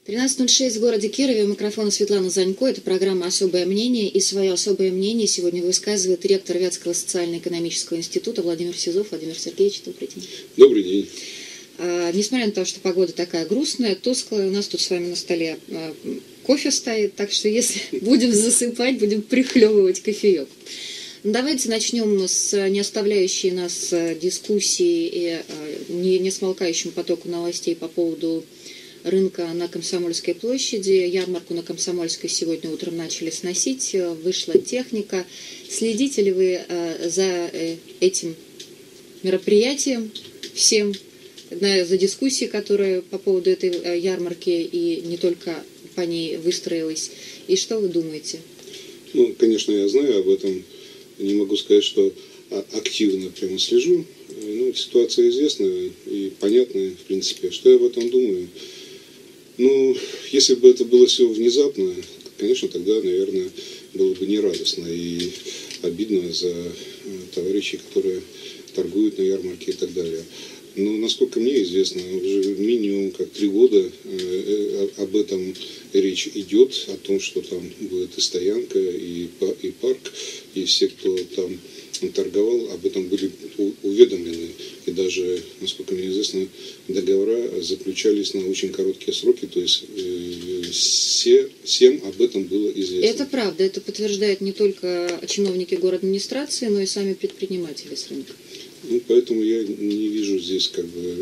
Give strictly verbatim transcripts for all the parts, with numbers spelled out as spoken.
тринадцать ноль шесть в городе Кирове. У микрофона Светлана Занько. Это программа «Особое мнение». И свое особое мнение сегодня высказывает ректор Вятского социально-экономического института Владимир Сизов. Владимир Сергеевич, добрый день. Добрый день. А, несмотря на то, что погода такая грустная, тусклая, у нас тут с вами на столе а, кофе стоит. Так что если будем засыпать, будем прихлебывать кофеек. Давайте начнем с не оставляющей нас дискуссии и не, не смолкающим потоку новостей по поводу рынка на Комсомольской площади. Ярмарку на Комсомольской сегодня утром начали сносить, вышла техника. Следите ли вы за этим мероприятием всем, за дискуссией, которая по поводу этой ярмарки и не только по ней выстроилась? И что вы думаете? Ну, конечно, я знаю об этом. Не могу сказать, что активно прямо слежу. Ну, ситуация известная и понятная, в принципе. Что я об этом думаю? Ну, если бы это было все внезапно, конечно, тогда, наверное, было бы нерадостно и обидно за товарищей, которые торгуют на ярмарке и так далее. Но, насколько мне известно, уже минимум как три года об этом речь идет, о том, что там будет и стоянка, и парк, и все, кто там торговал, об этом были уведомлены. И даже, насколько мне известно, договора заключались на очень короткие сроки, то есть все, всем об этом было известно. Это правда, это подтверждают не только чиновники городадминистрации, но и сами предприниматели с рынка. Ну, поэтому я не вижу здесь как бы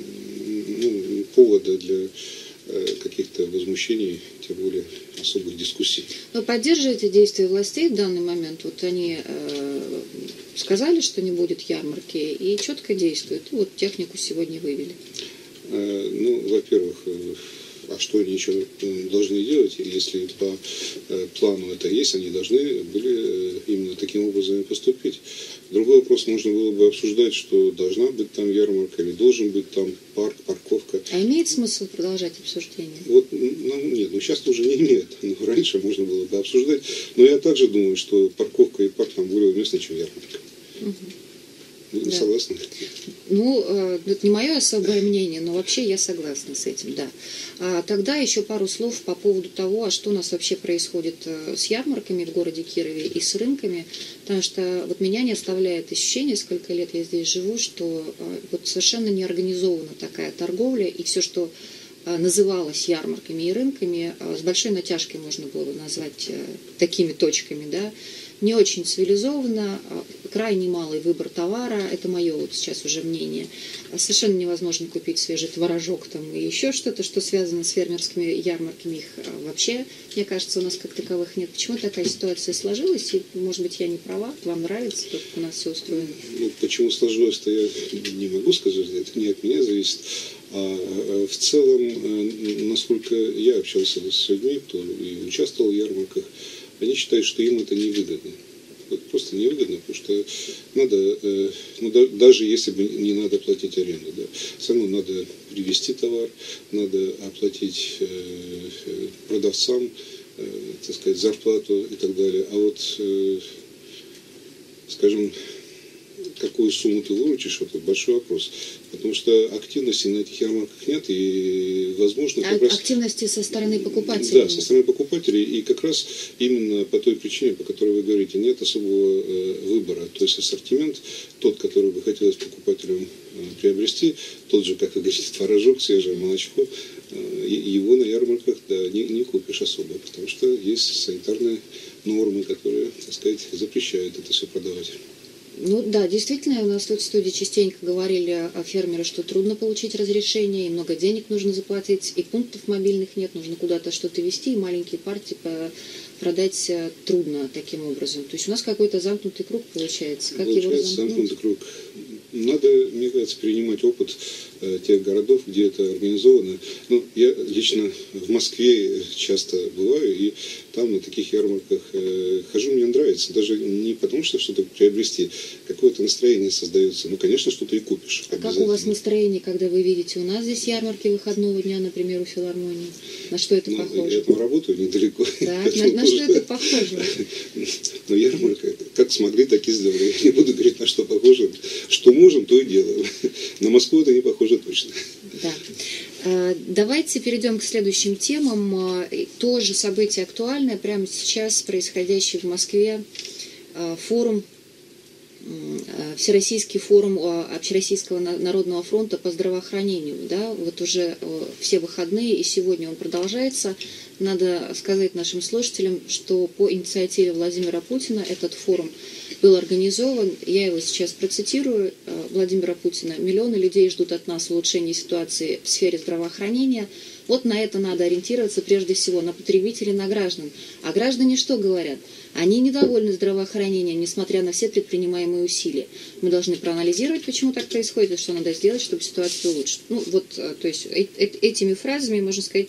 ну, повода для э, каких-то возмущений, тем более особых дискуссий. Вы поддерживаете действия властей в данный момент? Вот они э, сказали, что не будет ярмарки, и четко действуют. И вот технику сегодня вывели. Э, ну, во-первых, э, а что они еще должны делать, если по э, плану это есть, они должны были э, именно таким образом поступить. Другой вопрос можно было бы обсуждать, что должна быть там ярмарка или должен быть там парк, парковка. А имеет смысл продолжать обсуждение? Вот, ну, нет, ну сейчас уже не имеет. Ну, раньше можно было бы обсуждать. Но я также думаю, что парковка и парк там более уместны, чем ярмарка. Угу. Вы да. согласны? Ну, это не мое особое мнение, но вообще я согласна с этим, да. А тогда еще пару слов по поводу того, а что у нас вообще происходит с ярмарками в городе Кирове и с рынками, потому что вот меня не оставляет ощущение, сколько лет я здесь живу, что вот совершенно не организована такая торговля, и все, что называлось ярмарками и рынками, с большой натяжкой можно было назвать такими точками, да, не очень цивилизованно, крайне малый выбор товара, это мое вот сейчас уже мнение. Совершенно невозможно купить свежий творожок там и еще что-то, что связано с фермерскими ярмарками, их вообще, мне кажется, у нас как таковых нет. Почему такая ситуация сложилась? И, может быть, я не права, вам нравится, как у нас все устроено? Ну, почему сложилось-то я не могу сказать, это не от меня зависит. А в целом, насколько я общался с людьми, кто и участвовал в ярмарках, они считают, что им это невыгодно. Вот просто невыгодно, потому что надо, э, ну, да, даже если бы не надо платить аренду, да, все равно надо привезти товар, надо оплатить э, продавцам, э, так сказать, зарплату и так далее. А вот, э, скажем, какую сумму ты выручишь, это большой вопрос. Потому что активности на этих ярмарках нет, и, возможно, как а, раз... Активности со стороны покупателей? Да, со стороны покупателей, и как раз именно по той причине, по которой вы говорите, нет особого э, выбора. То есть ассортимент, тот, который бы хотелось покупателям э, приобрести, тот же, как вы говорите, творожок, свежее молочко, э, его на ярмарках, да, не, не купишь особо, потому что есть санитарные нормы, которые, так сказать, запрещают это все продавать. Ну да, действительно, у нас тут в студии частенько говорили о фермеры, что трудно получить разрешение, и много денег нужно заплатить, и пунктов мобильных нет, нужно куда-то что-то везти, и маленькие партии продать трудно таким образом. То есть у нас какой-то замкнутый круг получается. Как получается его разомкнуть? Замкнутый круг. Надо, мне кажется, перенимать опыт э, тех городов, где это организовано. Ну, я лично в Москве часто бываю, и там на таких ярмарках э, хожу, мне нравится. Даже не потому, что что-то приобрести, какое-то настроение создается. Ну, конечно, что-то и купишь. А как у вас настроение, когда вы видите у нас здесь ярмарки выходного дня, например, у филармонии? На что это ну, похоже? Я там работаю недалеко. Так, на, на что это похоже? Но ярмарка, как смогли, так и сделали. Я не буду говорить, на что похоже. Что можем, то и делаем. На Москву это не похоже точно. Да. Давайте перейдем к следующим темам. Тоже событие актуальное. Прямо сейчас происходящий в Москве форум, Всероссийский форум Общероссийского народного фронта по здравоохранению. Да, вот уже все выходные, и сегодня он продолжается. Надо сказать нашим слушателям, что по инициативе Владимира Путина этот форум был организован. Я его сейчас процитирую. Владимира Путина. Миллионы людей ждут от нас улучшения ситуации в сфере здравоохранения. Вот на это надо ориентироваться прежде всего, на потребителей, на граждан. А граждане что говорят? Они недовольны здравоохранением, несмотря на все предпринимаемые усилия. Мы должны проанализировать, почему так происходит, и что надо сделать, чтобы ситуацию улучшить. Ну вот, то есть этими фразами, можно сказать,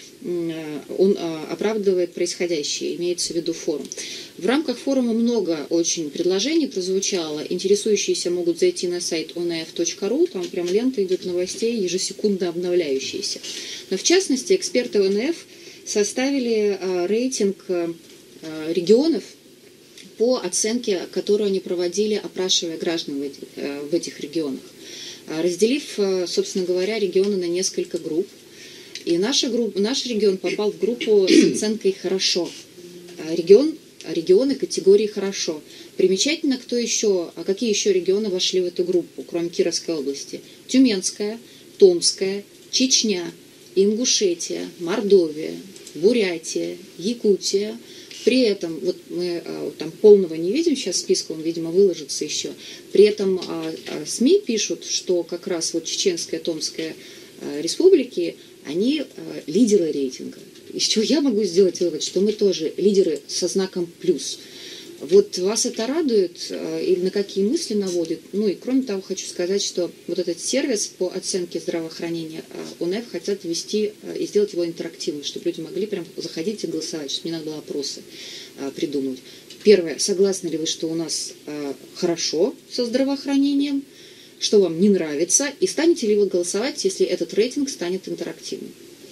он оправдывает происходящее, имеется в виду форум. В рамках форума много очень предложений прозвучало. Интересующиеся могут зайти на сайт о эн эф точка ру, там прям лента идет новостей, ежесекундно обновляющиеся. Но в частности, эксперты о эн эф составили рейтинг регионов по оценке, которую они проводили, опрашивая граждан в этих, в этих регионах, разделив, собственно говоря, регионы на несколько групп. И наша группа, наш регион попал в группу с оценкой «хорошо». Регион, регионы категории «хорошо». Примечательно, кто еще, а какие еще регионы вошли в эту группу, кроме Кировской области? Тюменская, Томская, Чечня, Ингушетия, Мордовия, Бурятия, Якутия. При этом, вот мы там полного не видим, сейчас списка, он, видимо, выложится еще. При этом СМИ пишут, что как раз вот Чеченская, Томская республики, они э, лидеры рейтинга. Из чего я могу сделать вывод, что мы тоже лидеры со знаком плюс. Вот вас это радует э, или на какие мысли наводит? Ну и кроме того, хочу сказать, что вот этот сервис по оценке здравоохранения э, о эн эф хотят ввести э, и сделать его интерактивным, чтобы люди могли прям заходить и голосовать, чтобы не надо было опросы э, придумывать. Первое, согласны ли вы, что у нас э, хорошо со здравоохранением? Что вам не нравится, и станете ли вы голосовать, если этот рейтинг станет интерактивным?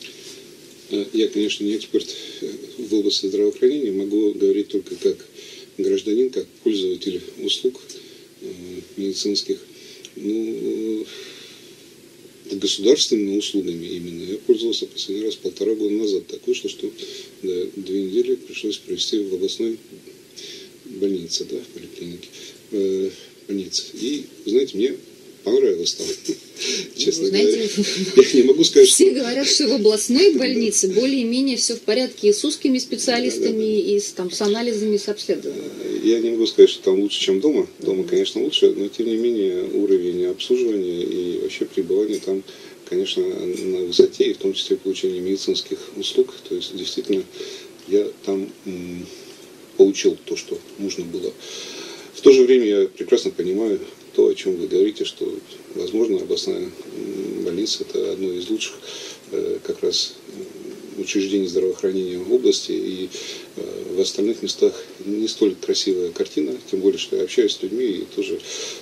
Я, конечно, не эксперт в области здравоохранения, могу говорить только как гражданин, как пользователь услуг медицинских. Ну, государственными услугами именно я пользовался последний раз полтора года назад. Так вышло, что да, две недели пришлось провести в областной больнице, да, в поликлинике, э, больнице. И, знаете, мне понравилось там, честно Знаете, говоря. Я не могу сказать, все что... говорят, что в областной больнице более-менее все в порядке и с узкими специалистами, да, да, да. и с, там, с анализами, с обследованием. Я не могу сказать, что там лучше, чем дома. Дома, конечно, лучше, но тем не менее уровень обслуживания и вообще пребывания там, конечно, на высоте, и в том числе получение медицинских услуг. То есть, действительно, я там м, получил то, что нужно было. В то же время я прекрасно понимаю то, о чем вы говорите, что, возможно, областная больница – это одно из лучших как раз учреждений здравоохранения в области, и в остальных местах не столь красивая картина, тем более, что я общаюсь с людьми и тоже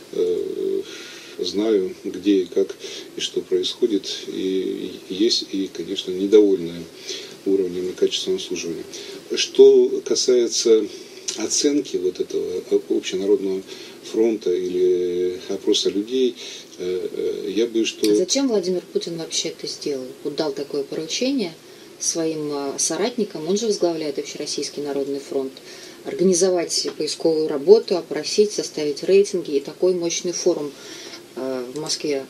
знаю, где и как и что происходит, и есть, и, конечно, недовольные уровнем и качеством обслуживания. Что касается оценки вот этого общенародного фронта или опроса людей, я бы что... А зачем Владимир Путин вообще это сделал? Вот дал такое поручение своим соратникам, он же возглавляет Общероссийский народный фронт, организовать поисковую работу, опросить, составить рейтинги и такой мощный форум в Москве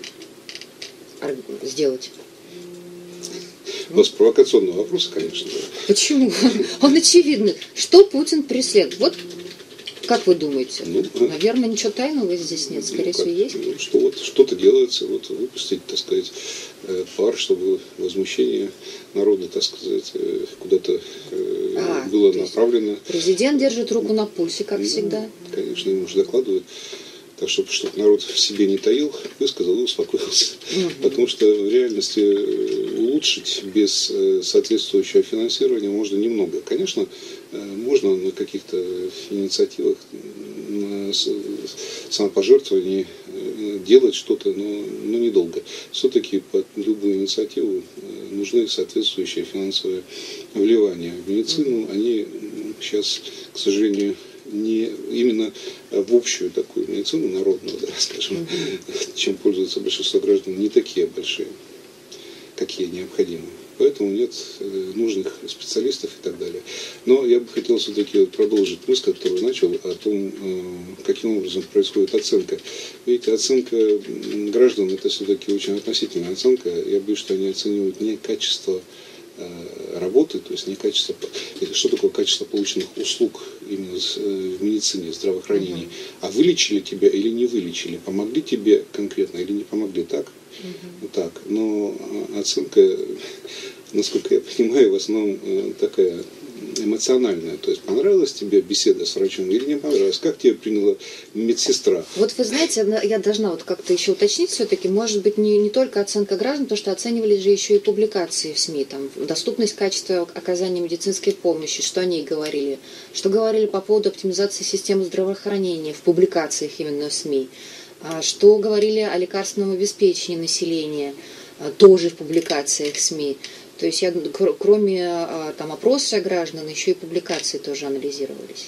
сделать. У вас провокационный вопрос, конечно. Да. Почему? Он очевидный. Что Путин преследует? Вот как вы думаете? Ну, наверное, ничего тайного здесь нет, скорее ну, всего, есть. Ну, что вот что-то делается, вот выпустить, так сказать, пар, чтобы возмущение народа, так сказать, куда-то а, было направлено. Президент держит руку на пульсе, как ну, всегда. Конечно, ему же докладывают. Так, чтобы, чтобы народ в себе не таил, высказал и успокоился. Угу. Потому что в реальности улучшить без соответствующего финансирования можно немного. Конечно, можно на каких-то инициативах, на самопожертвовании делать что-то, но, но недолго. Все-таки под любую инициативу нужны соответствующие финансовые вливания. В медицину угу. они сейчас, к сожалению, не именно в общую такую медицину народную, да, скажем, mm-hmm. чем пользуется большинство граждан, не такие большие. какие необходимы. Поэтому нет нужных специалистов и так далее. Но я бы хотел все-таки продолжить мысль, которую начал, о том, каким образом происходит оценка. Видите, оценка граждан – это все-таки очень относительная оценка. Я боюсь, что они оценивают не качество работы, то есть не качество, что такое качество полученных услуг именно в медицине, в здравоохранении, uh-huh. а вылечили тебя или не вылечили, помогли тебе конкретно или не помогли, так? Uh-huh. Так, но оценка, насколько я понимаю, в основном такая эмоциональная, то есть понравилась тебе беседа с врачом или не понравилась, как тебе приняла медсестра? Вот вы знаете, я должна вот как-то еще уточнить все-таки, может быть, не, не только оценка граждан, потому что оценивались же еще и публикации в СМИ, там, доступность качества оказания медицинской помощи, что они говорили, что говорили по поводу оптимизации системы здравоохранения в публикациях именно в СМИ, что говорили о лекарственном обеспечении населения, тоже в публикациях СМИ. То есть я, кроме там, опроса граждан, еще и публикации тоже анализировались.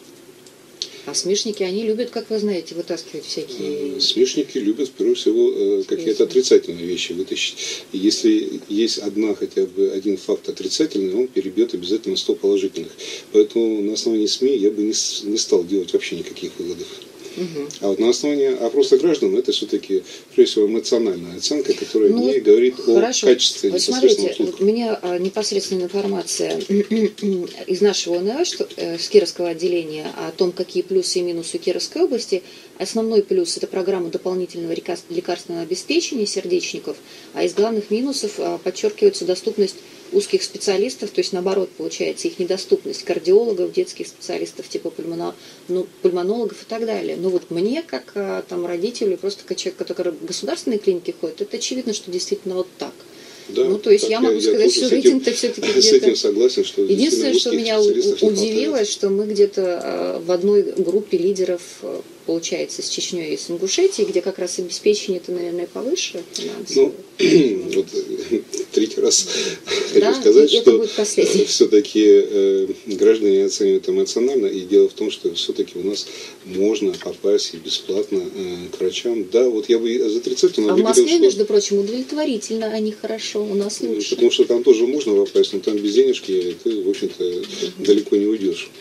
А СМИшники, они любят, как вы знаете, вытаскивать всякие... СМИшники любят, прежде всего, какие-то отрицательные вещи вытащить. И если есть одна, хотя бы один факт отрицательный, он перебьет обязательно сто положительных. Поэтому на основании СМИ я бы не, не стал делать вообще никаких выводов. Угу. А вот на основании опроса граждан это все-таки, прежде всего, эмоциональная оценка, которая ну, не говорит хорошо. О качестве вот непосредственного смотрите, услуг. У меня а, непосредственная информация из нашего ОНЭ, что, э, с Кировского отделения, о том, какие плюсы и минусы Кировской области. Основной плюс – это программа дополнительного лекарственного обеспечения сердечников, а из главных минусов а, подчеркивается доступность узких специалистов, то есть наоборот получается их недоступность кардиологов, детских специалистов типа пульмоно, ну, пульмонологов и так далее. Но вот мне, как там родителю, просто как человек, который в государственные клиники ходит, это очевидно, что действительно вот так. Да, ну, то есть я могу я, сказать, что рейтинг-то все-таки где-то... С этим согласен, что единственное, что меня удивило, что мы где-то в одной группе лидеров, получается, с Чечней и с Ингушетией, где как раз обеспечение-то, наверное, повыше. Ну, вот третий раз да, хочу сказать, что все-таки э, граждане оценивают эмоционально, и дело в том, что все-таки у нас можно попасть и бесплатно э, к врачам. Да, вот я бы из отрицательного... А в Москве, что... между прочим, удовлетворительно, а не хорошо, у нас лучше. Потому что там тоже можно попасть, но там без денежки ты, в общем-то, угу. далеко не уйдешь.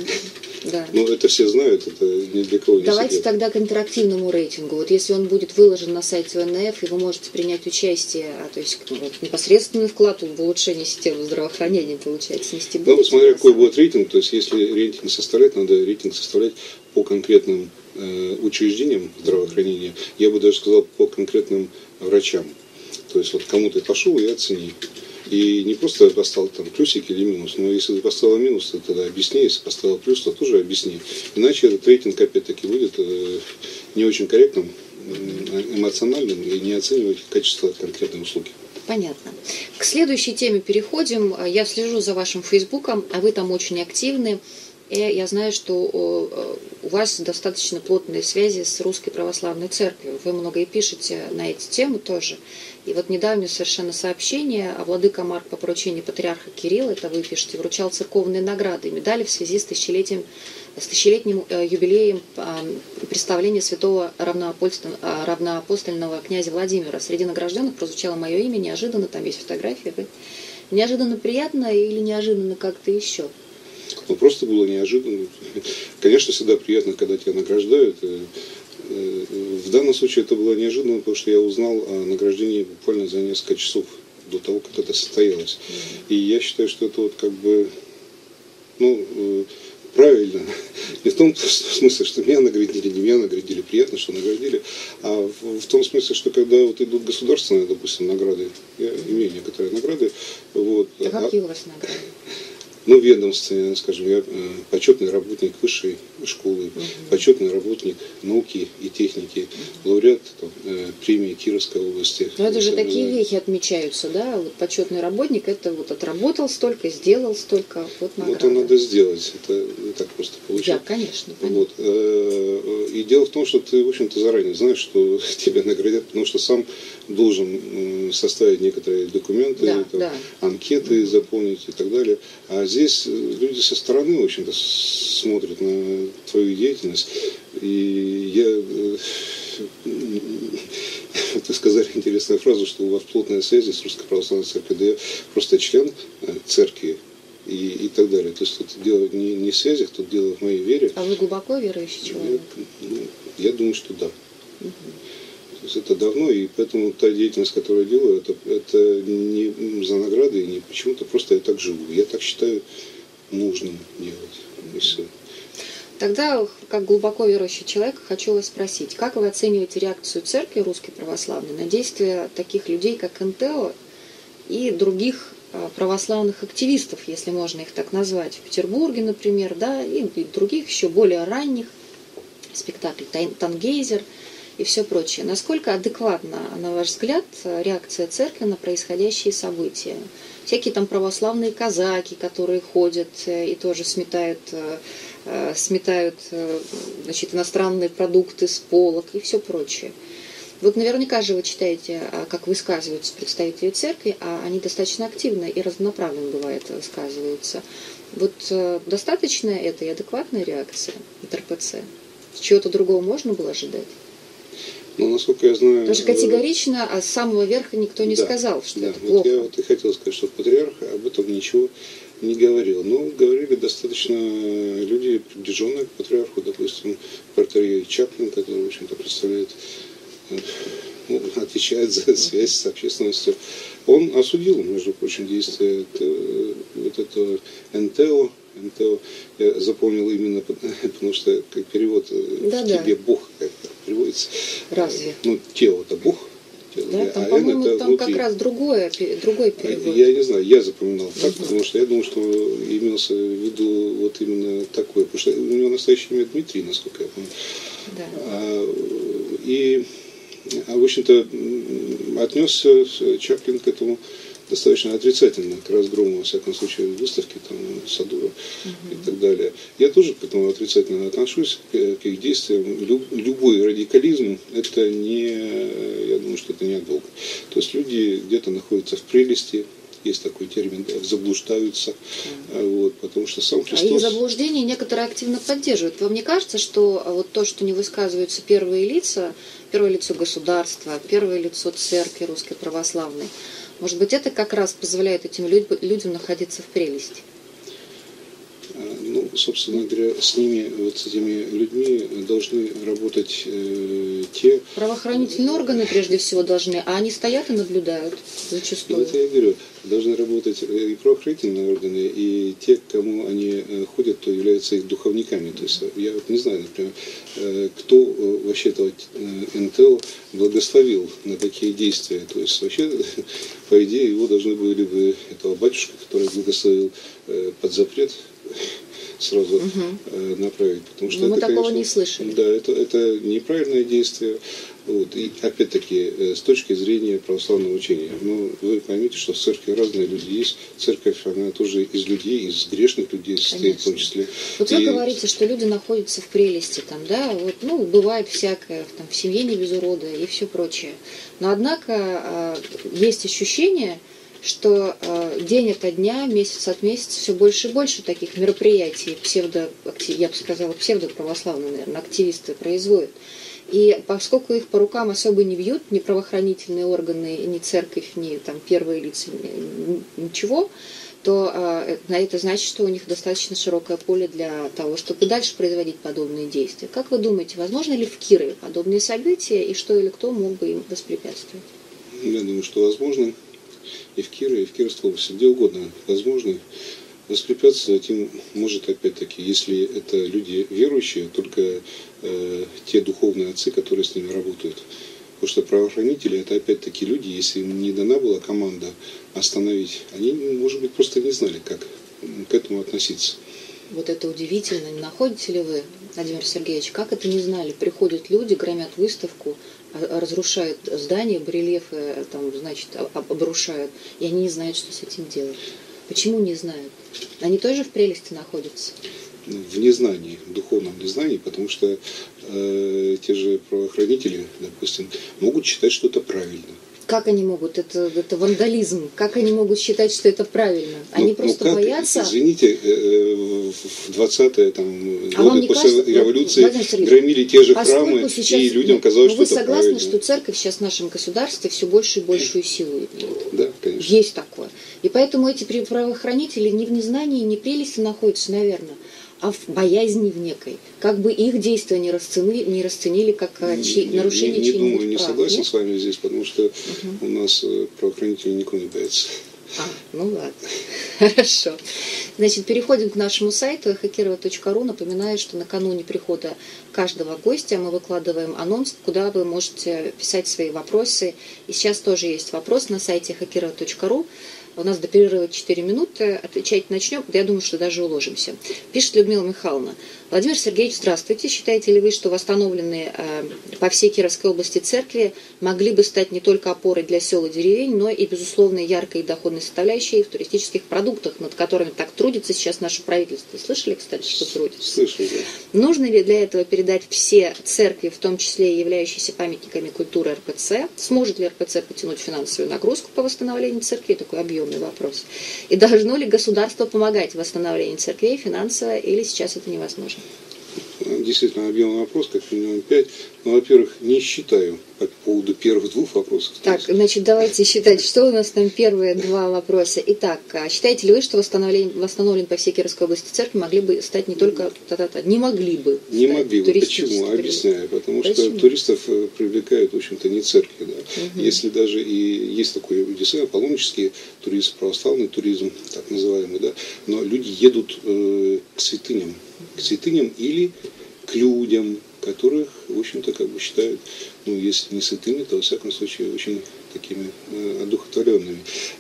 Да. Ну, это все знают, это ни для кого не Давайте секрет. тогда к интерактивному рейтингу. Вот если он будет выложен на сайте О Н Ф, и вы можете принять участие, а, то есть вот, непосредственный вклад в улучшение системы здравоохранения, получается, нести будете. Ну, смотря какой будет рейтинг, то есть если рейтинг составлять, надо рейтинг составлять по конкретным э, учреждениям здравоохранения, я бы даже сказал, по конкретным врачам. То есть вот кому ты пошел и оцени. И не просто поставил там плюсик или минус, но если ты поставил минус, то тогда объясни, если поставил плюс, то тоже объясни. Иначе этот рейтинг опять-таки будет э, не очень корректным, э, эмоциональным и не оценивать качество конкретной услуги. Понятно. К следующей теме переходим. Я слежу за вашим фейсбуком, а вы там очень активны. И я знаю, что у вас достаточно плотные связи с Русской Православной Церковью. Вы много и пишете на эти темы тоже. И вот недавнее совершенно сообщение, а владыка Марк по поручению патриарха Кирилла, это вы пишете, вручал церковные награды и медали в связи с тысячелетием, с тысячелетним юбилеем представления святого равноапостольного князя Владимира. Среди награжденных прозвучало мое имя, неожиданно, там есть фотография. Вы... Неожиданно приятно или неожиданно как-то еще? Ну, просто было неожиданно. Конечно, всегда приятно, когда тебя награждают. В данном случае это было неожиданно, потому что я узнал о награждении буквально за несколько часов до того, как это состоялось. И я считаю, что это вот как бы, ну, правильно. Не в том смысле, что меня наградили, не меня наградили, приятно, что наградили, а в, в том смысле, что когда вот идут государственные, допустим, награды, я имею некоторые награды. Вот, а какие у вас награды? Ну, ведомственный, скажем, я почетный работник высшей школы, угу. почетный работник науки и техники, угу. лауреат там, премии Кировской области. Но это же такие вехи отмечаются, да? Вот почетный работник, это вот отработал столько, сделал столько, вот награда. Вот это надо сделать, это не так просто получить. Да, конечно. Вот. И дело в том, что ты, в общем-то, заранее знаешь, что тебя наградят, потому что сам должен составить некоторые документы, да, там, да. анкеты заполнить и так далее. А здесь люди со стороны, в общем-то, смотрят на твою деятельность. И я Вы сказали интересную фразу, что у вас плотная связь с Русской Православной Церковью. Да я просто член церкви и, и так далее. То есть тут дело не, не в связях, тут дело в моей вере. А вы глубоко верующий человек? Я, ну, я думаю, что да. Угу. То есть это давно, и поэтому та деятельность, которую я делаю, это, это не за награды, не почему-то, просто я так живу. Я так считаю нужным делать. И все. Тогда, как глубоко верующий человек, хочу вас спросить, как вы оцениваете реакцию Церкви Русской Православной на действия таких людей, как эн тэ о и других православных активистов, если можно их так назвать, в Петербурге, например, да, и других еще более ранних, спектакль «Тангейзер» и все прочее. Насколько адекватна, на ваш взгляд, реакция Церкви на происходящие события? Всякие там православные казаки, которые ходят и тоже сметают, сметают, значит, иностранные продукты с полок и все прочее. Вот наверняка же вы читаете, как высказываются представители церкви, а они достаточно активно и разнонаправленно, бывает, высказываются. Вот достаточно это и адекватная реакция от эр пэ цэ? Чего-то другого можно было ожидать? Ну, насколько я знаю... Потому что категорично, а с самого верха никто не да, сказал, что да, это вот плохо. Я вот и хотел сказать, что патриарх об этом ничего не говорил. Но говорили достаточно люди, приближенные к патриарху, допустим, протоиерей Чаплин, который, в общем-то, представляет, ну, отвечает за связь с общественностью. Он осудил, между прочим, действия вот этого эн тэ о. эн тэ о я запомнил именно, потому что как перевод да, в да. тебе Бог как переводится. Разве? Ну, тело-то Бог. Тело, да, там, а по-моему, это там внутри. Как раз другое, другой перевод. Я не знаю, я запоминал так, угу. потому что я думал, что имелся в виду вот именно такое. Потому что у него настоящее имя Дмитрий, насколько я помню. Да. А, и, а, в общем-то, отнесся Чаплин к этому достаточно отрицательно, к разгрому, во всяком случае, выставки, там, Садова угу. и так далее. Я тоже к этому отрицательно отношусь, к, к их действиям. Люб, любой радикализм, это не, я думаю, что это не от Бога. То есть люди где-то находятся в прелести, есть такой термин, да, заблуждаются, mm. вот, потому что сам Христос... А их заблуждение некоторые активно поддерживают. Вам не кажется, что вот то, что не высказываются первые лица, первое лицо государства, первое лицо церкви Русской Православной, может быть, это как раз позволяет этим людям находиться в прелести? Ну, собственно говоря, с ними, вот с этими людьми должны работать э, те... Правоохранительные органы, прежде всего, должны, а они стоят и наблюдают зачастую. Ну, это я говорю, должны работать и правоохранительные органы, и те, к кому они ходят, кто являются их духовниками. То есть я вот не знаю, например, кто вообще этого эн тэ о благословил на такие действия. То есть вообще, по идее, его должны были бы, этого батюшка, который благословил, под запрет сразу угу. направить. Потому что Но это, мы такого конечно, не слышали. Да, это, это неправильное действие. Вот. И опять-таки, с точки зрения православного учения. Но вы поймите, что в церкви разные люди есть. Церковь, она тоже из людей, из грешных людей состоит в том числе. Вот и... вы говорите, что люди находятся в прелести, там, да, вот, ну, бывает всякое, там, в семье не без урода и все прочее. Но, однако, есть ощущение, что э, день ото дня, месяц от месяца все больше и больше таких мероприятий псевдо, я бы сказала, псевдоправославные, наверное, активисты производят. И поскольку их по рукам особо не бьют, ни правоохранительные органы, ни церковь, ни там, первые лица, ни, ничего, то э, это значит, что у них достаточно широкое поле для того, чтобы дальше производить подобные действия. Как вы думаете, возможно ли в Кирове подобные события, и что или кто мог бы им воспрепятствовать? Я думаю, что возможно. И в Кирове, и в Кировской области, где угодно возможно. Воспрепятствовать им может, опять-таки, если это люди верующие, только э, те духовные отцы, которые с ними работают. Потому что правоохранители, это опять-таки люди, если им не дана была команда остановить, они, может быть, просто не знали, как к этому относиться. Вот это удивительно. Не находите ли вы, Владимир Сергеевич, как это не знали? Приходят люди, громят выставку, разрушают здания, барельефы, там, значит, обрушают, и они не знают, что с этим делать. Почему не знают? Они тоже в прелести находятся? В незнании, в духовном незнании, потому что э, те же правоохранители, допустим, могут считать, что это правильно. Как они могут? Это, это вандализм. Как они могут считать, что это правильно? Они ну, просто ну как, боятся... Извините, в двадцатые там, а годы после кажется, революции громили те же храмы, сейчас, и людям казалось, что это правильно. Вы согласны, что церковь сейчас в нашем государстве все больше и большую силу имеет? Да, конечно. Есть такое. И поэтому эти правоохранители не в незнании, не прелести находятся, наверное, а в боязни в некой. Как бы их действия не расценили, не расценили как чьи, не, нарушение не, не чьих-нибудь думаю, не прав. согласен Нет? с вами здесь, потому что угу. у нас правоохранители никого не боятся. А, ну ладно. Хорошо. Значит, переходим к нашему сайту хакерова точка ру. Напоминаю, что накануне прихода каждого гостя мы выкладываем анонс, куда вы можете писать свои вопросы. И сейчас тоже есть вопрос на сайте хакерова точка ру. У нас до перерыва четыре минуты. Отвечать начнем. Я думаю, что даже уложимся. Пишет Людмила Михайловна. Владимир Сергеевич, здравствуйте. Считаете ли вы, что восстановленные э, по всей Кировской области церкви могли бы стать не только опорой для сел и деревень, но и, безусловно, яркой и доходной составляющей в туристических продуктах, над которыми так трудится сейчас наше правительство? Слышали, кстати, что трудится? Слышали, да. Нужно ли для этого передать все церкви, в том числе и являющиеся памятниками культуры эр пэ цэ? Сможет ли эр пэ цэ потянуть финансовую нагрузку по восстановлению церкви? Такой объемный вопрос. И должно ли государство помогать в восстановлении церквей финансово, или сейчас это невозможно? Действительно, объемный вопрос, как минимум пять. Ну, во-первых, не считаю по поводу первых двух вопросов. Так, значит, давайте считать, что у нас там первые два вопроса. Итак, считаете ли вы, что восстановлен по всей Кировской области церкви могли бы стать не только... Та-та-та, не могли бы Не могли бы. Почему? Объясняю. Потому Почему? что туристов привлекают, в общем-то, не церкви. Да. Угу. Если даже и есть такой действительно паломнический туризм, православный туризм, так называемый, да, но люди едут э, к святыням. К святыням или к людям, которых, в общем-то, как бы считают, ну, если не святыми, то, во всяком случае, очень такими э, одухотворенными.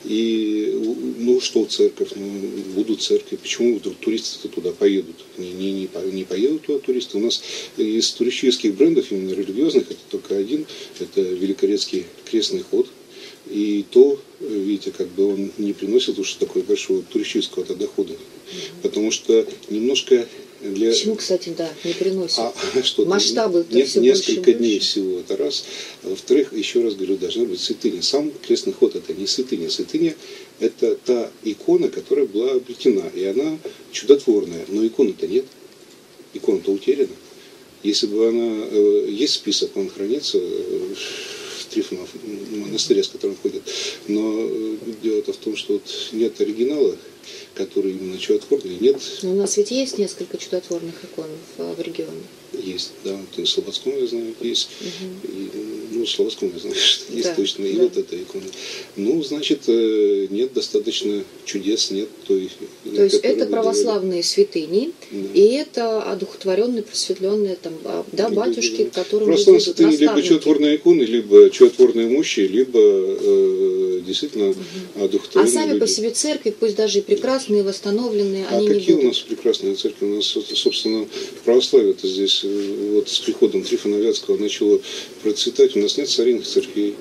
И, ну, что церковь, ну, будут церкви, почему вдруг туристы туда поедут? Не, не, не, не поедут туда туристы. У нас из туристических брендов, именно религиозных, это только один, это Великорецкий крестный ход. И то, видите, как бы он не приносит уж такой большого туристического дохода. Потому что немножко... Для... Почему, кстати, да, не приносит? А, что, масштабы не, все несколько больше дней больше. Всего, это раз. А во-вторых, еще раз говорю, должна быть святыня. Сам крестный ход это не святыня. Святыня это та икона, которая была обретена. И она чудотворная. Но иконы-то нет. Икона-то утеряна. Если бы она... Э, есть список, он хранится э, в Трифонов монастыре, с которым ходят. Но э, дело-то в том, что вот нет оригинала, которые именно чудотворные, нет. Но у нас ведь есть несколько чудотворных икон в, в регионе. Есть, да. Вот и в Слободском, я знаю, есть. Угу. И, ну, в Слободском, я знаю, что есть, да, точно. И да. Вот эта икона. Ну, значит, нет достаточно чудес, нет той... То есть это православные святыни, да. И это одухотворенные, просветленные там, да, батюшки, да. Которым... Православные святыни либо чудотворные иконы, либо чудотворные мощи, либо э, действительно угу. одухотворенные. А сами люди. По себе церкви, пусть даже и прекрасные, восстановленные, а они какие не будут. У нас прекрасные церкви? У нас, собственно, православие-то здесь вот с приходом Трифона Вятского начало процветать. У нас нет царинных церквей,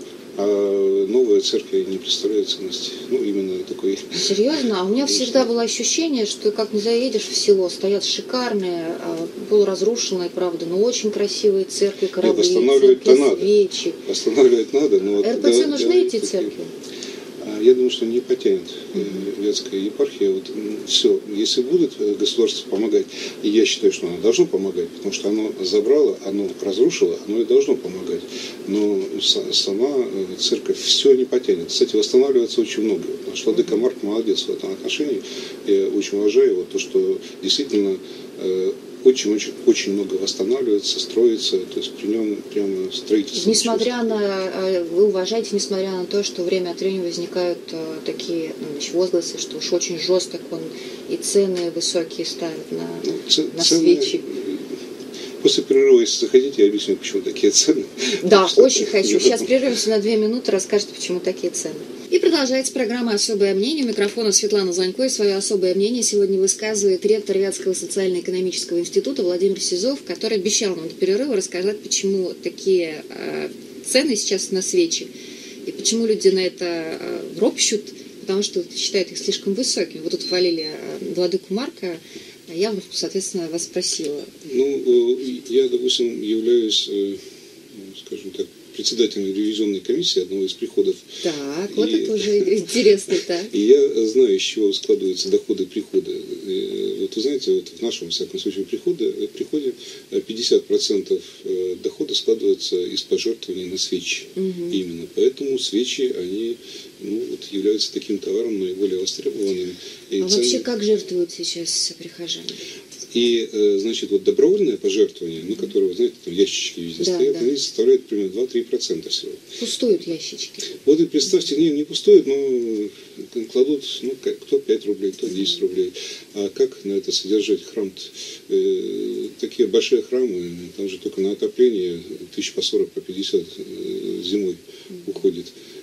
а новая церковь не представляет ценности. Ну, именно такой... Серьезно? А у меня всегда было ощущение, что как не заедешь в село, стоят шикарные, полуразрушенные, правда, но очень красивые церкви, корабли, церкви, надо. Свечи. Восстанавливать надо, но... эр пэ цэ вот, нужны эти церкви? Я думаю, что не потянет Вятская епархия. Вот, все, если будет государство помогать, и я считаю, что оно должно помогать, потому что оно забрало, оно разрушило, оно и должно помогать. Но сама церковь все не потянет. Кстати, восстанавливается очень много. Владыка Марк молодец в этом отношении. Я очень уважаю его, то, что действительно очень-очень очень много восстанавливается, строится, то есть при нем прямо строительство. Несмотря на, вы уважаете, несмотря на то, что время от времени возникают такие значит, возгласы, что уж очень жесток он и цены высокие ставит на, ну, ц- на цены... свечи. После перерыва, если захотите, я объясню, почему такие цены. Да, очень хочу. Сейчас прервемся на две минуты, расскажете, почему такие цены. И продолжается программа «Особое мнение». У микрофона Светлана Занько. И свое особое мнение сегодня высказывает ректор Вятского социально-экономического института Владимир Сизов, который обещал нам до перерыва рассказать, почему такие э, цены сейчас на свечи и почему люди на это э, ропщут, потому что считают их слишком высокими. Вы тут хвалили э, владыку Марка, а я, соответственно, вас спросила. Ну, я, допустим, являюсь, скажем так, председателем ревизионной комиссии одного из приходов. Так, вот и... это уже интересно, да. И я знаю, из чего складываются доходы и приходы. Вот вы знаете, вот в нашем, во всяком случае, приходе, приходе пятьдесят процентов дохода складывается из пожертвований на свечи. Угу. Именно поэтому свечи, они ну, вот, являются таким товаром наиболее востребованным. И а цен... вообще как жертвуют сейчас прихожане? И, значит, вот добровольное пожертвование, ну, которое, знаете, там ящички везде да, стоят, да. они составляют примерно два-три процента всего. Пустуют ящички. Вот и представьте, не, не пустуют, но кладут, ну, кто пять рублей, кто десять рублей. А как на это содержать храм? Э, такие большие храмы, там же только на отопление тысяч по сорок, по пятьдесят э, зимой уходит.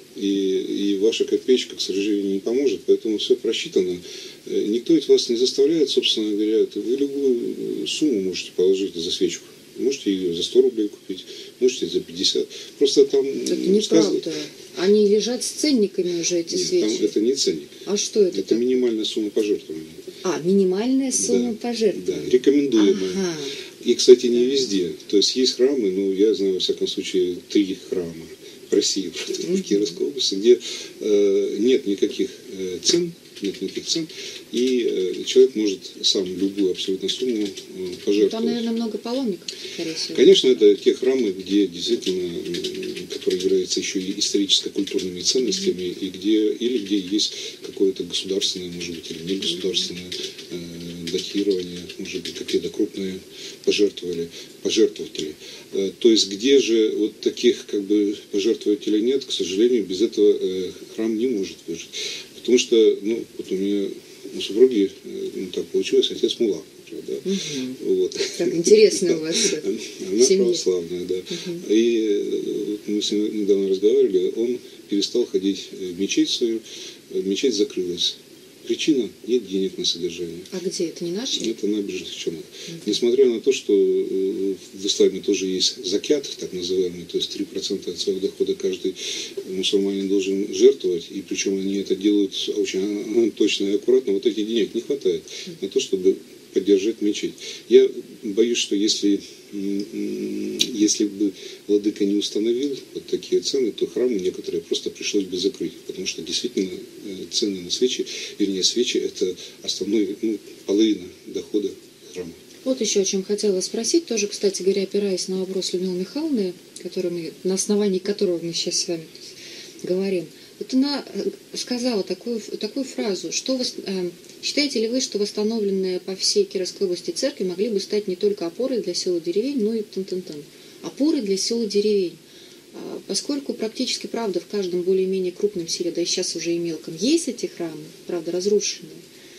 И, и ваша копеечка, к сожалению, не поможет, поэтому все просчитано. Никто ведь вас не заставляет, собственно говоря, вы любую сумму можете положить за свечку. Можете ее за сто рублей купить, можете за пятьдесят. Просто там... Это неправда. Сказ... Они лежат с ценниками уже, эти Нет, свечи. Там это не ценник. А что это? Это так? Минимальная сумма пожертвования. А, минимальная сумма да, пожертвования. Да, рекомендуемая. Ага. И, кстати, не да. везде. То есть есть храмы, ну, я знаю, во всяком случае, три храма в России, в Кировской области, где э, нет никаких э, цен, нет никаких цен, и э, человек может сам любую абсолютно сумму э, пожертвовать. Там, наверное, много паломников, скорее всего. Конечно, это те храмы, где действительно, которые являются еще и историческо-культурными ценностями, mm-hmm. и где, или где есть какое-то государственное, может быть, или негосударственное э, датирование, может быть, какие-то крупные пожертвовали, пожертвователи. Э, то есть, где же вот таких как бы пожертвователей нет, к сожалению, без этого э, храм не может выжить. Потому что, ну, вот у меня у супруги, ну, так получилось, отец мулла. Да? Угу. Вот. Так интересно у вас. Она православная, да. Угу. И мы с ним недавно разговаривали, он перестал ходить в мечеть свою, мечеть закрылась. Причина – нет денег на содержание. А где? Это не наши? Это набережных Челнах. Mm-hmm. Несмотря на то, что в исламе тоже есть закят, так называемый, то есть три процента от своего дохода каждый мусульманин должен жертвовать, и причем они это делают очень точно и аккуратно, вот этих денег не хватает mm-hmm. на то, чтобы поддержать мечеть. Я боюсь, что если, если бы владыка не установил вот такие цены, то храмы некоторые просто пришлось бы закрыть, потому что действительно цены на свечи, вернее свечи, это основной, ну, половина дохода храма. Вот еще о чем хотела спросить, тоже, кстати говоря, опираясь на вопрос Людмилы Михайловны, который мы, на основании которого мы сейчас с вами говорим. Вот она сказала такую, такую фразу, что э, считаете ли вы, что восстановленные по всей Кировской области церкви могли бы стать не только опорой для сел и деревень, но и тан-тан-тан, опорой для сел и деревень? А, поскольку практически, правда, в каждом более-менее крупном селе, да и сейчас уже и мелком, есть эти храмы, правда, разрушенные,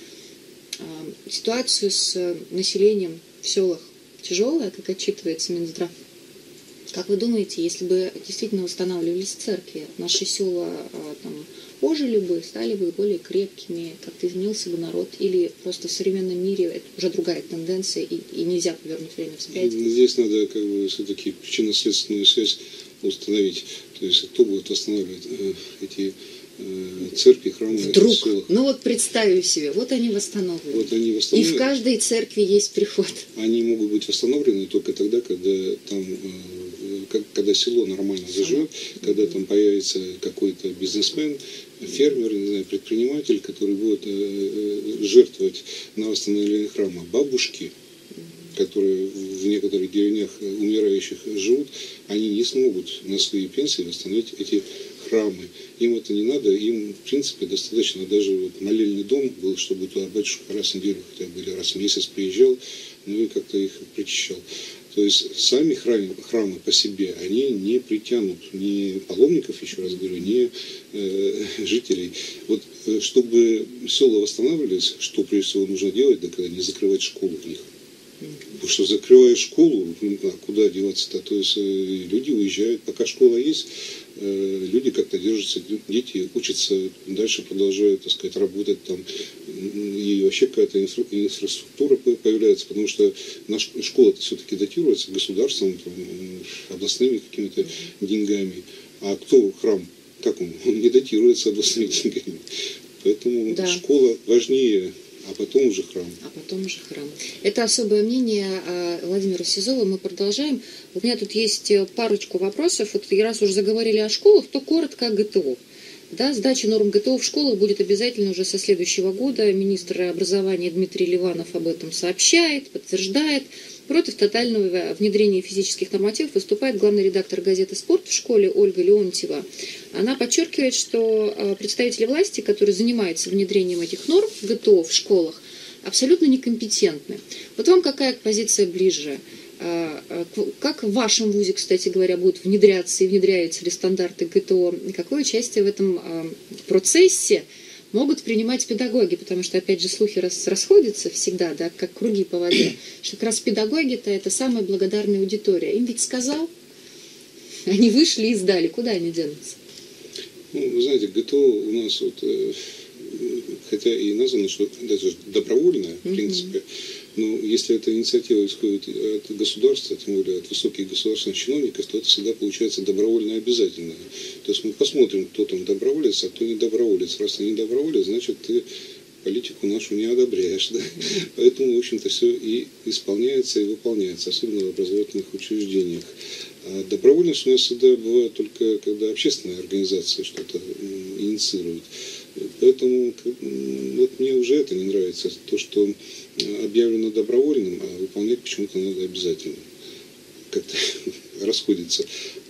а, ситуацию с населением в селах тяжелая, как отчитывается Минздрав. Как вы думаете, если бы действительно восстанавливались церкви, наши села там, ожили бы, стали бы более крепкими, как-то изменился бы народ, или просто в современном мире это уже другая тенденция, и, и нельзя повернуть время вспять? Здесь надо как бы все-таки причинно-следственную связь установить. То есть кто будет восстанавливать э, эти э, церкви, храмы Вдруг, в селах? Ну вот представим себе, вот они восстановлены. Вот они восстановлены. И в каждой церкви есть приход. Они могут быть восстановлены только тогда, когда там э, когда село нормально заживет, когда там появится какой-то бизнесмен, фермер, не знаю, предприниматель, который будет э, жертвовать на восстановление храма. Бабушки, которые в некоторых деревнях умирающих живут, они не смогут на свои пенсии восстановить эти храмы. Им это не надо, им, в принципе, достаточно даже вот молельный дом был, чтобы туда батюшка раз в неделю хотя бы или раз в месяц приезжал, ну и как-то их причащал. То есть сами храмы, храмы по себе, они не притянут ни паломников, еще раз говорю, ни э, жителей. Вот э, чтобы села восстанавливались, что прежде всего нужно делать, да когда не закрывать школу в них. Потому что закрывая школу, ну, а куда деваться-то? То есть э, люди уезжают, пока школа есть, э, люди как-то держатся, дети учатся, дальше продолжают, так сказать, работать там, и вообще какая-то инфра инфраструктура появляется, потому что наша школа-то все-таки датируется государством, там, областными какими-то деньгами. А кто храм? Как он? Он не датируется областными деньгами. Поэтому да. Школа важнее а потом уже храм. А потом уже храм. Это особое мнение Владимира Сизова. Мы продолжаем. У меня тут есть парочку вопросов. Вот раз уже заговорили о школах, то коротко о ГТО. Да, сдача норм ГТО в школах будет обязательно уже со следующего года. Министр образования Дмитрий Ливанов об этом сообщает, подтверждает. Против тотального внедрения физических нормативов выступает главный редактор газеты «Спорт» в школе Ольга Леонтьева. Она подчеркивает, что представители власти, которые занимаются внедрением этих норм ГТО в школах, абсолютно некомпетентны. Вот вам какая позиция ближе? Как в вашем вузе, кстати говоря, будут внедряться и внедряются ли стандарты ГТО? Какое участие в этом процессе могут принимать педагоги? Потому что, опять же, слухи расходятся всегда, да, как круги по воде, что как раз педагоги-то это самая благодарная аудитория. Им ведь сказал, они вышли и сдали. Куда они денутся? Ну, вы знаете, ГТО у нас вот, хотя и названо, что даже добровольное, в принципе, но если эта инициатива исходит от государства, тем более от высоких государственных чиновников, то это всегда получается добровольно обязательное. То есть мы посмотрим, кто там доброволец, а кто не доброволец. Раз ты не доброволец, значит ты политику нашу не одобряешь. Да? Поэтому, в общем-то, все и исполняется, и выполняется, особенно в образовательных учреждениях. А добровольность у нас всегда бывает только, когда общественная организация что-то инициирует. Поэтому вот мне уже это не нравится, то, что объявлено добровольным, а выполнять почему-то надо обязательно. Как-то расходится.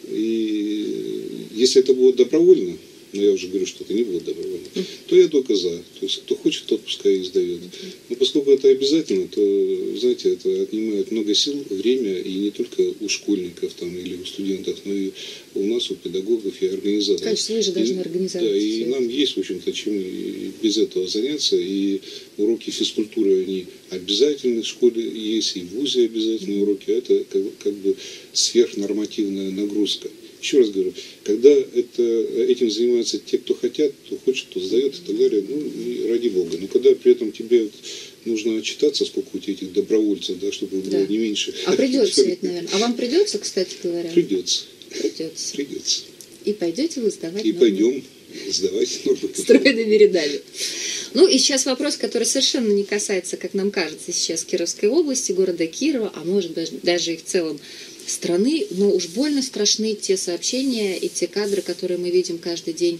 И если это будет добровольно, но я уже говорю, что это не будет добровольно, то я только за. То есть кто хочет, тот пускай и сдает. Но поскольку это обязательно, то, знаете, это отнимает много сил, время, и не только у школьников там, или у студентов, но и у нас, у педагогов и организаторов. Конечно, вы же должны организовать. Да, и нам есть, в общем-то, чем без этого заняться. И уроки физкультуры, они обязательны в школе есть, и в вузе обязательные уроки. Это как, как бы сверхнормативная нагрузка. Еще раз говорю, когда это, этим занимаются те, кто хотят, кто хочет, кто сдает и так далее, ну, и ради бога. Но когда при этом тебе нужно отчитаться, сколько у тебя этих добровольцев, да, чтобы да. было не меньше. А придется ведь, наверное. А вам придется, кстати говоря? Придется. Придется. Придется. И пойдете вы сдавать И нормы? пойдем сдавать нормы. Стройными рядами. Ну и сейчас вопрос, который совершенно не касается, как нам кажется, сейчас Кировской области, города Кирова, а может быть даже и в целом страны, но уж больно страшны те сообщения и те кадры, которые мы видим каждый день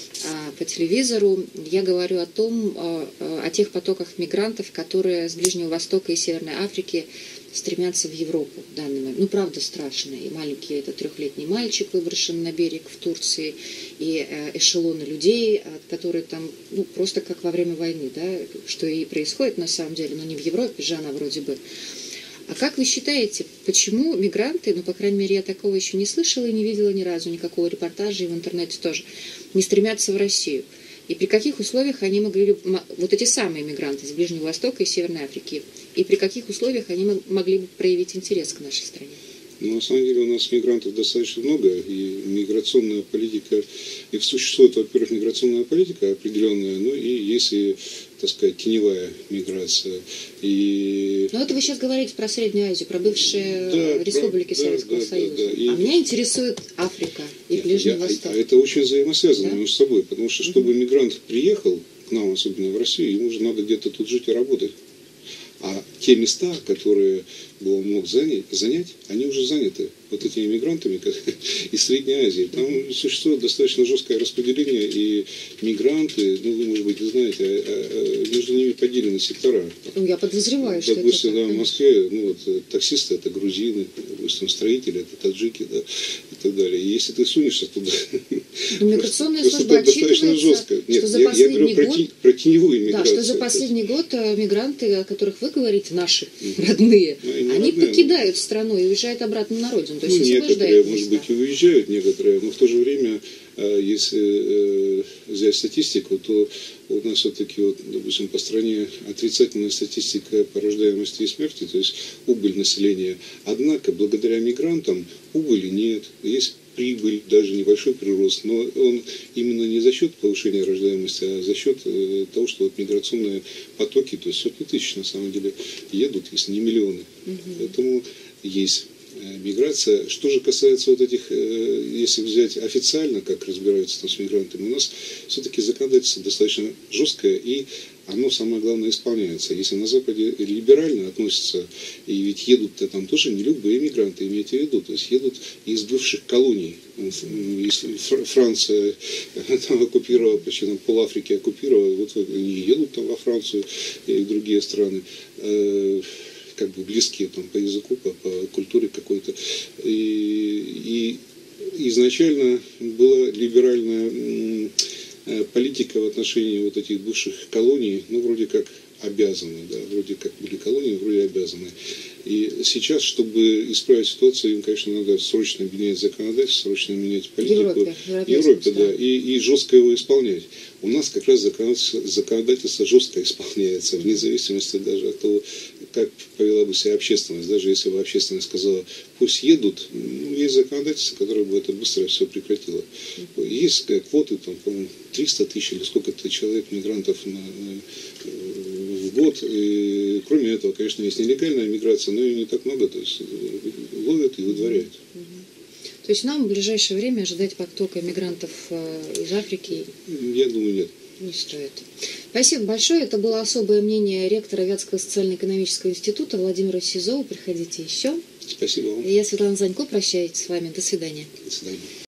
а, по телевизору. Я говорю о том, а, о тех потоках мигрантов, которые с Ближнего Востока и Северной Африки стремятся в Европу в данный момент. Ну, правда, страшно. И маленький этот трехлетний мальчик выброшен на берег в Турции, и э, эшелоны людей, которые там, ну, просто как во время войны, да, что и происходит на самом деле, но не в Европе же она вроде бы. А как вы считаете, почему мигранты, ну, по крайней мере, я такого еще не слышала и не видела ни разу, никакого репортажа, и в интернете тоже, не стремятся в Россию? И при каких условиях они могли, вот эти самые мигранты из Ближнего Востока и Северной Африки, и при каких условиях они могли бы проявить интерес к нашей стране? Ну, на самом деле у нас мигрантов достаточно много, и миграционная политика, и существует, во-первых, миграционная политика определенная, ну и есть и, так сказать, теневая миграция. И... Ну, это вы сейчас говорите про Среднюю Азию, про бывшие да, республики про... Советского да, Союза. Да, да, да. А и... меня интересует Африка и Нет, Ближний я, Восток. А это очень взаимосвязано да? между собой, потому что, чтобы угу. мигрант приехал к нам, особенно в Россию, ему же надо где-то тут жить и работать. А те места, которые бы он мог занять, занять, они уже заняты вот этими мигрантами из Средней Азии. Там существует достаточно жесткое распределение, и мигранты, ну, вы, может быть, вы знаете, между ними поделены сектора. Ну, я подозреваю, что допустим, это так, да, в Москве, ну, вот, таксисты — это грузины, допустим, строители — это таджики, да, и так далее. И если ты сунешься туда... Но миграционная служба отчитывается, жестко. Нет, что за я, последний я говорю год... про, ти, про теневую миграцию. Да, что за последний год мигранты, о которых вы говорите, наши mm-hmm. родные, ну, они родные, покидают но... страну и уезжают обратно на родину. То есть ну, некоторые, может быть, и уезжают, некоторые, но в то же время, если взять статистику, то у нас все-таки, вот, допустим, по стране отрицательная статистика по рождаемости и смерти, то есть убыль населения. Однако, благодаря мигрантам убыли нет, есть прибыль, даже небольшой прирост, но он именно не за счет повышения рождаемости, а за счет э, того, что вот миграционные потоки, то есть сотни тысяч на самом деле едут, если не миллионы. Угу. Поэтому есть э, миграция. Что же касается вот этих, э, если взять официально, как разбираются там с мигрантами, у нас все-таки законодательство достаточно жесткое, и оно, самое главное, исполняется. Если на Западе либерально относятся, и ведь едут-то там тоже не любые иммигранты, имейте в виду, то есть едут из бывших колоний. Если Франция там оккупировала, почти там пол Африки оккупировала, вот они едут там во Францию и в другие страны, э, как бы близкие там по языку, по, по культуре какой-то. И, и изначально была либеральная политика в отношении вот этих бывших колоний, ну, вроде как обязаны, да, вроде как были колонии, вроде обязаны. И сейчас, чтобы исправить ситуацию, им, конечно, надо срочно менять законодательство, срочно менять политику. Европе, Европе, да, и, и жестко его исполнять. У нас как раз законодательство, законодательство жестко исполняется, вне зависимости даже от того, как повела бы себя общественность. Даже если бы общественность сказала, пусть едут, ну, есть законодательство, которое бы это быстро все прекратило. Есть квоты, там, по-моему, триста тысяч или сколько-то человек, мигрантов на, в год. И, кроме этого, конечно, есть нелегальная миграция, но ее не так много, то есть ловят и выдворяют. То есть нам в ближайшее время ожидать потока мигрантов из Африки? Я думаю, нет. Не стоит. Спасибо большое. Это было особое мнение ректора Вятского социально-экономического института Владимира Сизова. Приходите еще. Спасибо вам. Я, Светлана Занько, прощаюсь с вами. До свидания. До свидания.